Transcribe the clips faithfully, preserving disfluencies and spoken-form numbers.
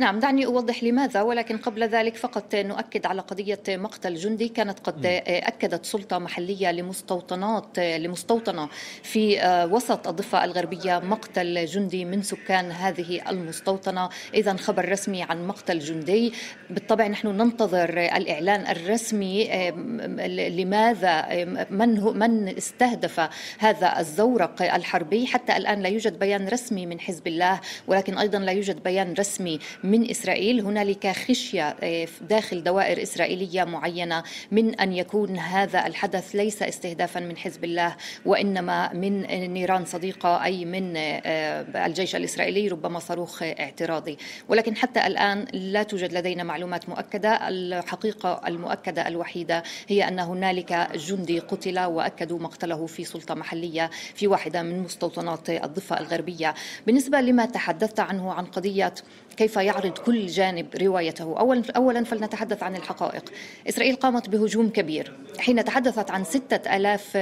نعم، دعني أوضح لماذا، ولكن قبل ذلك فقط نؤكد على قضية مقتل جندي. كانت قد أكدت سلطة محلية لمستوطنات لمستوطنة في وسط الضفة الغربية مقتل جندي من سكان هذه المستوطنة. إذن خبر رسمي عن مقتل جندي. بالطبع نحن ننتظر الإعلان الرسمي لماذا من هو من استهدف هذا الزورق الحربي. حتى الآن لا يوجد بيان رسمي من حزب الله، ولكن أيضا لا يوجد بيان رسمي من إسرائيل. هنالك خشية داخل دوائر إسرائيلية معينة من أن يكون هذا الحدث ليس استهدافا من حزب الله، وإنما من نيران صديقة، أي من الجيش الإسرائيلي، ربما صاروخ اعتراضي. ولكن حتى الآن لا توجد لدينا معلومات مؤكدة. الحقيقة المؤكدة الوحيدة هي أن هنالك جندي قتل، وأكدوا مقتله في سلطة محلية في واحدة من مستوطنات الضفة الغربية. بالنسبة لما تحدثت عنه عن قضية كيف يعرض كل جانب روايته، أولا أولا فلنتحدث عن الحقائق. إسرائيل قامت بهجوم كبير حين تحدثت عن ستة آلاف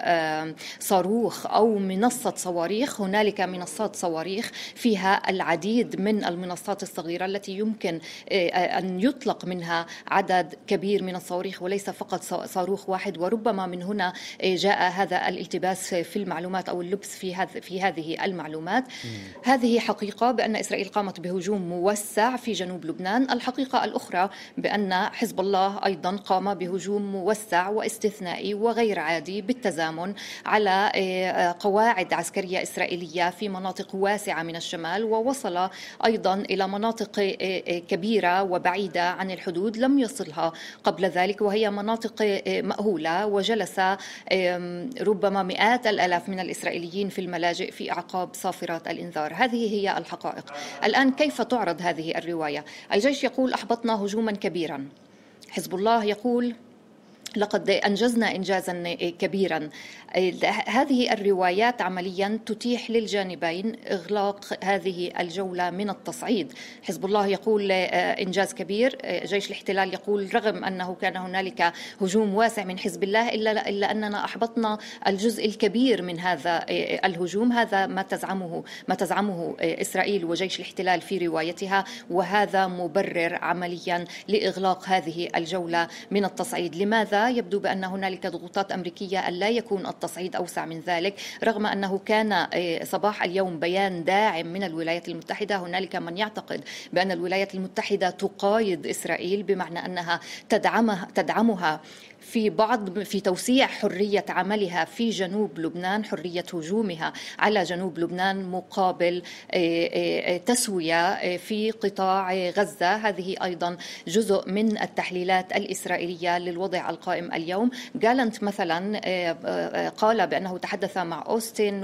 صاروخ أو منصة صواريخ. هنالك منصات صواريخ فيها العديد من المنصات الصغيرة التي يمكن أن يطلق منها عدد كبير من الصواريخ وليس فقط صاروخ واحد. وربما من هنا جاء هذا الالتباس في المعلومات أو اللبس في هذه في هذه المعلومات. هذه حقيقة بأن إسرائيل قامت بهجوم موسع في جنوب لبنان. الحقيقة الأخرى بأن حزب الله أيضا قام بهجوم موسع واستثنائي وغير عادي بالتزامن على قواعد عسكرية إسرائيلية في مناطق واسعة من الشمال، ووصل أيضا إلى مناطق كبيرة وبعيدة عن الحدود لم يصلها قبل ذلك، وهي مناطق مأهولة. وجلس ربما مئات الآلاف من الإسرائيليين في الملاجئ في أعقاب صافرات الإنذار. هذه هي الحقائق. الآن كيف تعرض هذه الرواية؟ الجيش يقول أحبطنا هجوما كبيرا، حزب الله يقول لقد أنجزنا إنجازا كبيرا. هذه الروايات عمليا تتيح للجانبين إغلاق هذه الجولة من التصعيد. حزب الله يقول إنجاز كبير، جيش الاحتلال يقول رغم أنه كان هنالك هجوم واسع من حزب الله إلا, إلا أننا أحبطنا الجزء الكبير من هذا الهجوم. هذا ما تزعمه ما تزعمه إسرائيل وجيش الاحتلال في روايتها، وهذا مبرر عمليا لإغلاق هذه الجولة من التصعيد. لماذا؟ يبدو بأن هنالك ضغوطات أمريكية ألا يكون التصعيد أوسع من ذلك، رغم أنه كان صباح اليوم بيان داعم من الولايات المتحدة. هنالك من يعتقد بأن الولايات المتحدة تقايض إسرائيل، بمعنى أنها تدعمها تدعمها في بعض في توسيع حرية عملها في جنوب لبنان، حرية هجومها على جنوب لبنان مقابل تسوية في قطاع غزة. هذه أيضا جزء من التحليلات الإسرائيلية للوضع القائم اليوم. جالنت مثلا قال بأنه تحدث مع أوستن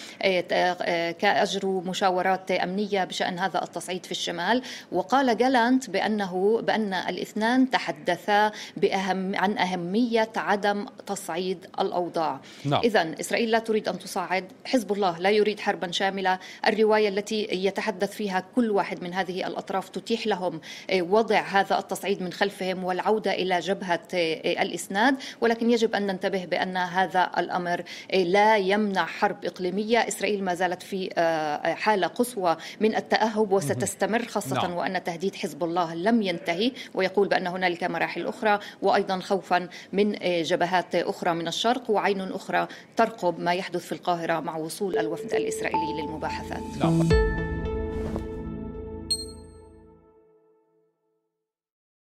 وأجروا مشاورات أمنية بشأن هذا التصعيد في الشمال، وقال جالنت بأنه بأن الاثنان تحدثا بأهم عن أهم أهمية عدم تصعيد الأوضاع. نعم. إذن إسرائيل لا تريد أن تصعد، حزب الله لا يريد حربا شاملة. الرواية التي يتحدث فيها كل واحد من هذه الأطراف تتيح لهم وضع هذا التصعيد من خلفهم والعودة إلى جبهة الإسناد، ولكن يجب أن ننتبه بأن هذا الأمر لا يمنع حرب إقليمية. إسرائيل ما زالت في حالة قصوى من التأهب وستستمر، خاصة نعم. وأن تهديد حزب الله لم ينتهي، ويقول بأن هنالك مراحل أخرى، وأيضا خوفا من جبهات أخرى من الشرق، وعين أخرى ترقب ما يحدث في القاهرة مع وصول الوفد الإسرائيلي للمباحثات.